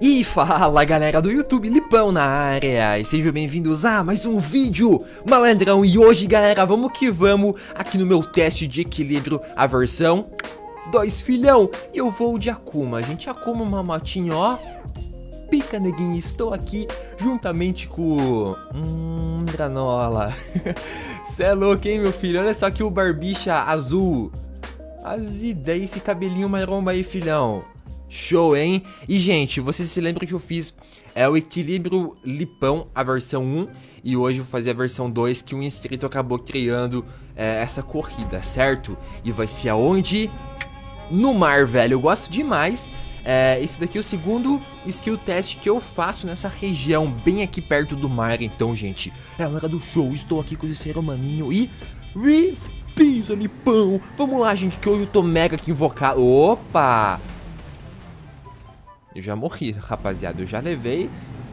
E fala galera do YouTube, Lipão na área, e sejam bem-vindos a mais um vídeo malandrão. E hoje galera, vamos que vamos aqui no meu teste de equilíbrio, a versão 2 filhão. E eu vou de Akuma, gente, Akuma uma motinha, ó. Pica neguinho, estou aqui juntamente com Granola. Cê é louco, hein meu filho, olha só aqui o Barbicha azul. As ideias, esse cabelinho maromba aí filhão. Show, hein? E, gente, vocês se lembram que eu fiz o equilíbrio Lipão, a versão 1. E hoje eu vou fazer a versão 2, que um inscrito acabou criando essa corrida, certo? E vai ser aonde? No mar, velho. Eu gosto demais. Esse daqui é o segundo skill test que eu faço nessa região, bem aqui perto do mar. Então, gente, é a hora do show. Estou aqui com esse ser humaninho e... Pisa, Lipão. Vamos lá, gente, que hoje eu tô mega aqui invocado. Opa! Eu já morri, rapaziada. Eu já levei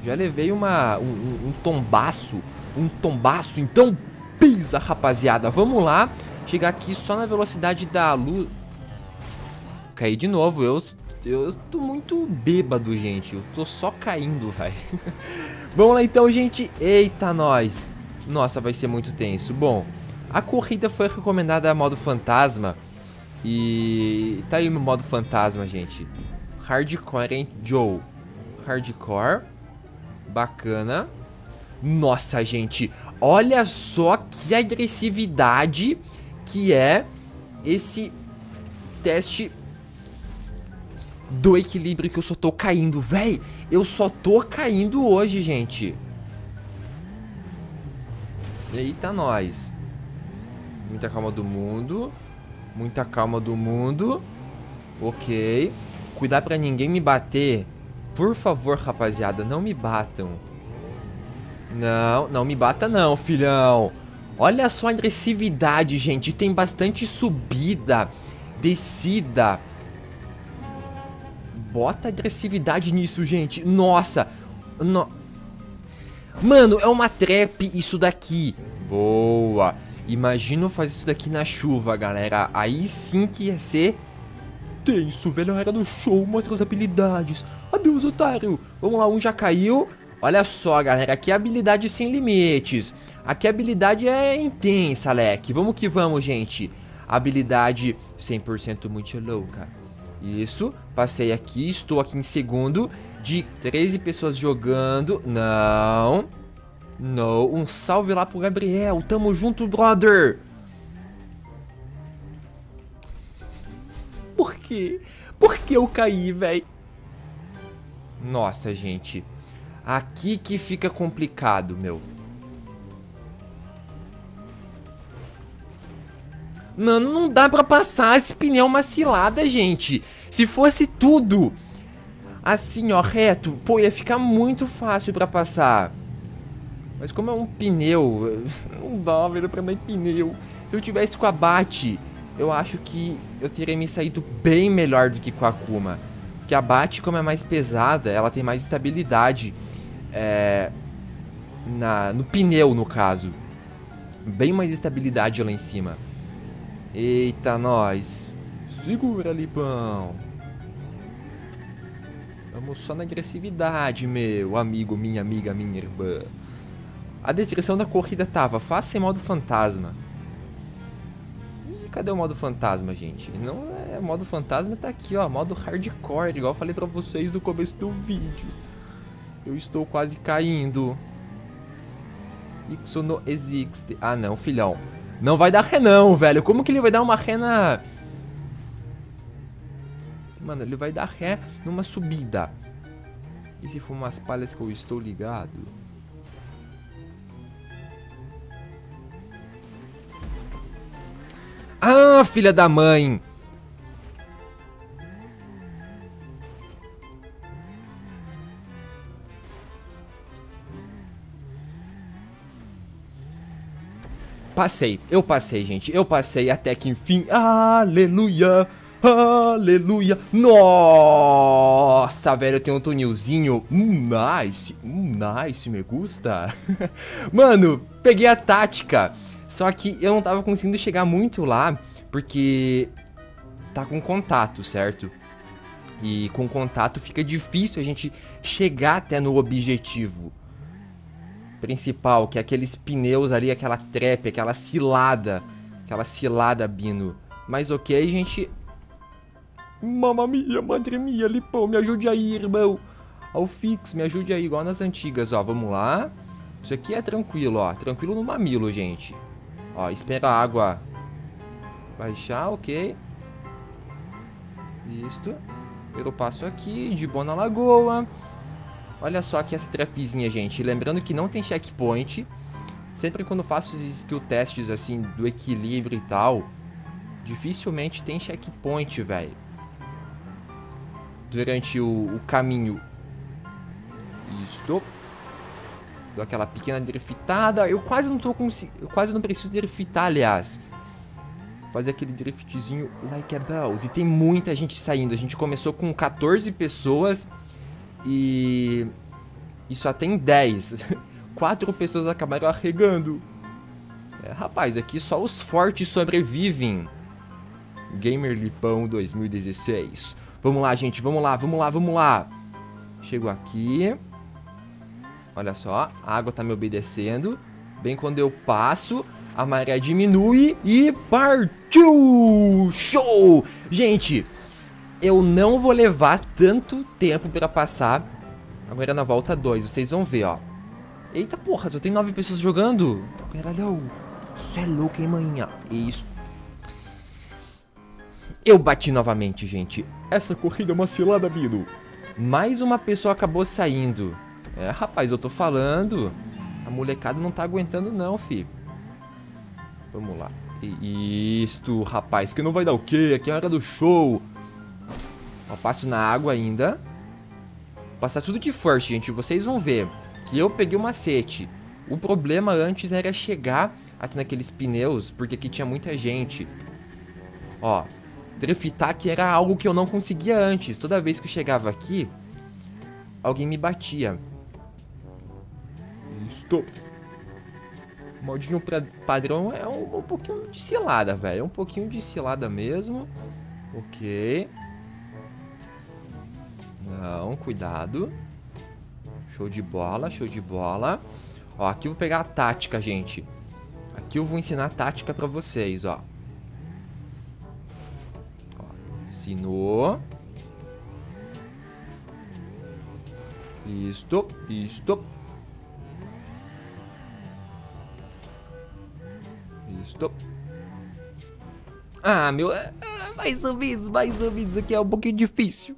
um tombaço. Um tombaço. Então, pisa, rapaziada. Vamos lá. Chegar aqui só na velocidade da luz. Caí de novo. Eu tô muito bêbado, gente. Eu tô só caindo, velho. Vamos lá, então, gente. Eita, nós. Nossa, vai ser muito tenso. Bom, a corrida foi recomendada a modo fantasma. E tá aí no modo fantasma, gente. Hardcore, hein, Joe? Hardcore. Bacana. Nossa, gente. Olha só que agressividade que é esse teste do equilíbrio, que eu só tô caindo, véi. Eu só tô caindo hoje, gente. Eita, nós. Muita calma do mundo. Muita calma do mundo. Ok. Cuidar pra ninguém me bater. Por favor, rapaziada, não me batam. Não me bata não, filhão. Olha só a agressividade, gente. Tem bastante subida, descida. Bota agressividade nisso, gente. Nossa. Mano, é uma trap isso daqui. Boa. Imagina eu fazer isso daqui na chuva, galera. Aí sim que ia ser... tenso, velho, era do show, mostra as habilidades. Adeus, otário. Vamos lá, um já caiu. Olha só, galera, aqui é habilidade sem limites. Aqui a habilidade é intensa, Alec. Vamos que vamos, gente. Habilidade 100% muito louca. Isso, passei aqui, estou aqui em segundo. De 13 pessoas jogando. Não. Um salve lá pro Gabriel. Tamo junto, brother. Por quê? Por que eu caí, velho? Nossa, gente. Aqui que fica complicado, meu. Mano, não dá pra passar esse pneu uma cilada, gente. Se fosse tudo assim, ó, reto, pô, ia ficar muito fácil pra passar. Mas como é um pneu, não dá, velho, pra andar em pneu. Se eu tivesse com abate, eu acho que eu teria me saído bem melhor do que com a Akuma. Porque a Bat, como é mais pesada, ela tem mais estabilidade no pneu, no caso. Bem mais estabilidade lá em cima. Eita, nós. Segura, Lipão. Vamos só na agressividade, meu amigo, minha amiga, minha irmã. A descrição da corrida tava: faça em modo fantasma. Cadê o modo fantasma, gente? Não é modo fantasma, tá aqui, ó, modo hardcore, igual eu falei pra vocês no começo do vídeo. Eu estou quase caindo. Isso não existe. Ah, não, filhão. Não vai dar ré não, velho. Como que ele vai dar uma ré na... Mano, ele vai dar ré numa subida. E se for umas palhas que eu estou ligado? Ah, filha da mãe. Eu passei, gente. Eu passei até que enfim. Aleluia. Aleluia. Nossa, velho, eu tenho um tunilzinho. Nice. Nice, me gusta. Mano, peguei a tática. Só que eu não tava conseguindo chegar muito lá, porque tá com contato, certo? E com contato fica difícil a gente chegar até no objetivo principal, que é aqueles pneus ali, aquela trap, aquela cilada, Bino. Mas ok, gente. Mamma mia, madre mia, Lipão, me ajude aí, irmão. Ao fix, me ajude aí, igual nas antigas, ó, vamos lá. Isso aqui é tranquilo, ó, tranquilo no mamilo, gente. Ó, espera a água baixar, ok. Isto. Eu passo aqui, de boa na lagoa. Olha só aqui essa trapzinha, gente. Lembrando que não tem checkpoint. Sempre quando faço os skill tests, assim, do equilíbrio e tal, dificilmente tem checkpoint, velho. Durante o caminho. Isto. Dou aquela pequena driftada. Eu quase não tô conseguindo. Eu quase não preciso driftar, aliás. Fazer aquele driftzinho like a bells. E tem muita gente saindo. A gente começou com 14 pessoas. E só tem 10. 4 pessoas acabaram arregando. Rapaz, aqui só os fortes sobrevivem. Gamer Lipão 2016. Vamos lá, gente. Vamos lá. Chego aqui. Olha só. A água tá me obedecendo. Bem quando eu passo, a maré diminui e partiu! Show! Gente, eu não vou levar tanto tempo pra passar. Agora na volta 2, vocês vão ver, ó. Eita porra, só tem 9 pessoas jogando. Caralho, isso é louco, hein, manhã. Isso. Eu bati novamente, gente. Essa corrida é uma cilada, Bino. Mais uma pessoa acabou saindo. Rapaz, eu tô falando. A molecada não tá aguentando não, fi. Vamos lá. Isto, rapaz, que não vai dar o quê? Aqui é a hora do show. Ó, passo na água ainda. Vou passar tudo de first, gente. Vocês vão ver que eu peguei o macete. O problema antes era chegar aqui naqueles pneus, porque aqui tinha muita gente. Ó, driftar que era algo que eu não conseguia antes. Toda vez que eu chegava aqui, alguém me batia. Isto. O modinho padrão é um pouquinho de cilada, velho. É um pouquinho de cilada mesmo. Ok. Não, cuidado. Show de bola, show de bola. Ó, aqui eu vou pegar a tática, gente. Aqui eu vou ensinar a tática pra vocês, ó. Ó, ensinou. Isto, isto. Isto. Ah, meu... mais ou menos. Aqui é um pouquinho difícil.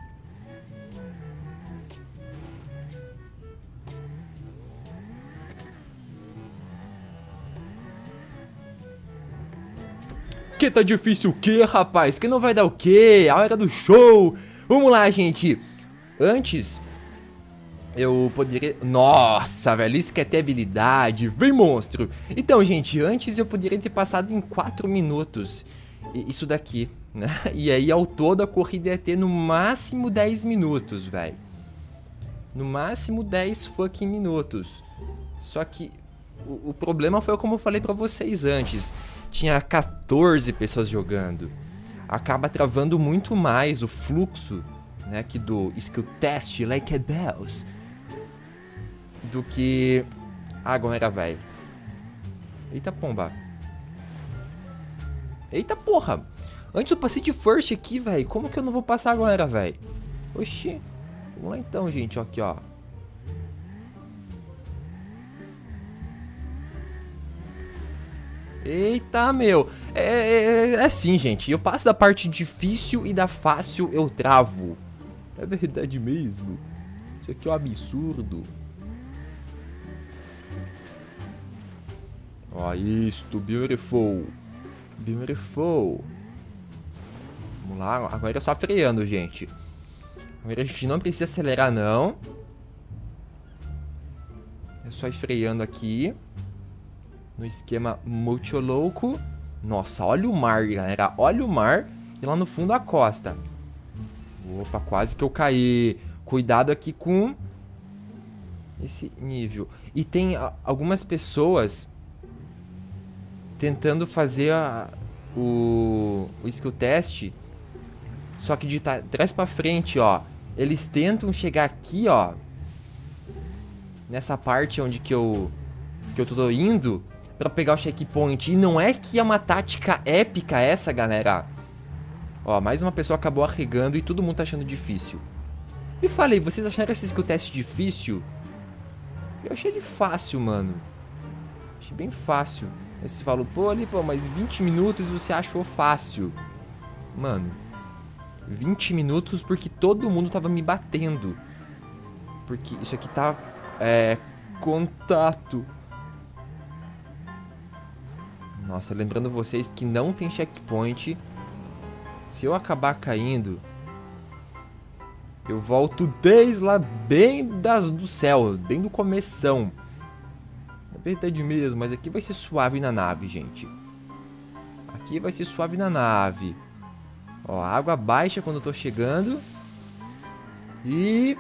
Que tá difícil o quê, rapaz? Que não vai dar o quê? A hora do show. Vamos lá, gente. Antes, eu poderia... Nossa, velho, isso que é ter habilidade. Vem, monstro. Então, gente, antes eu poderia ter passado em 4 minutos. Isso daqui, né? E aí, ao todo, a corrida ia ter no máximo 10 minutos, velho. No máximo 10 fucking minutos. Só que o problema foi como eu falei pra vocês antes. Tinha 14 pessoas jogando. Acaba travando muito mais o fluxo, né, aqui do skill test like a bells, do que agora, velho. Eita pomba. Eita porra. Antes eu passei de first aqui, velho. Como que eu não vou passar agora, velho? Oxi. Vamos lá então, gente. Ó, aqui, ó. Eita, meu. É assim, gente. Eu passo da parte difícil e da fácil eu travo. É verdade mesmo. Isso aqui é um absurdo. Ó, isto. Beautiful. Beautiful. Vamos lá. Agora é só freando, gente. Agora a gente não precisa acelerar, não. É só ir freando aqui. No esquema muito louco. Nossa, olha o mar, galera. Olha o mar. E lá no fundo a costa. Opa, quase que eu caí. Cuidado aqui com esse nível. E tem algumas pessoas tentando fazer o skill test Só que de trás pra frente, ó, eles tentam chegar aqui, ó, nessa parte onde que eu tô indo, pra pegar o checkpoint. E não é que é uma tática épica essa, galera. Ó, mais uma pessoa acabou arregando e todo mundo tá achando difícil. E falei, vocês acharam esse teste difícil? Eu achei ele fácil, mano. Achei bem fácil. Aí você falou, pô, ali, pô, mas 20 minutos você achou fácil. Mano, 20 minutos porque todo mundo tava me batendo. Porque isso aqui tá... contato. Nossa, lembrando vocês que não tem checkpoint. Se eu acabar caindo, eu volto desde lá bem do céu, bem do começão. É verdade mesmo, mas aqui vai ser suave na nave, gente. Aqui vai ser suave na nave. Ó, água baixa quando eu tô chegando. E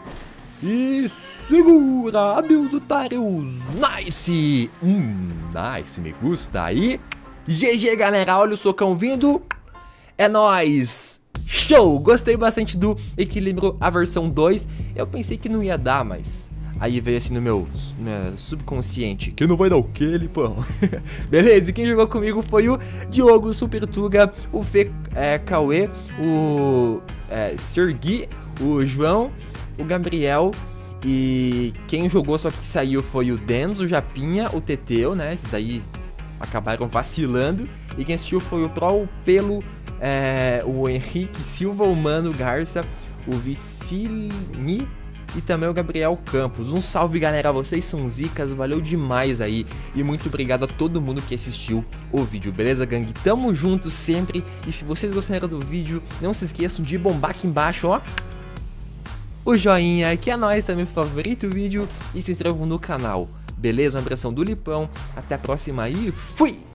segura! Adeus, otários! Nice! Nice, me gusta. Aí, GG, galera, olha o socão vindo. É nóis! Show! Gostei bastante do Equilíbrio, a versão 2. Eu pensei que não ia dar, mas... aí veio assim no meu subconsciente. Que não vai dar o quê, Lipão? Beleza, e quem jogou comigo foi o Diogo, Super Tuga, o Fê Cauê, o Sergui, o João, o Gabriel. E quem jogou só que saiu foi o Denzo, o Japinha, o Teteu, né? Esses daí acabaram vacilando. E quem assistiu foi o Pro, Pelo, o Henrique Silva, o Mano Garça, o Vicini e também o Gabriel Campos. Um salve, galera, vocês são zicas, valeu demais aí. E muito obrigado a todo mundo que assistiu o vídeo, beleza, gangue? Tamo junto sempre. E se vocês gostaram do vídeo, não se esqueçam de bombar aqui embaixo, ó, o joinha, que é nóis, também favorito o vídeo e se inscrevam no canal, beleza? Um abração do Lipão, até a próxima e fui!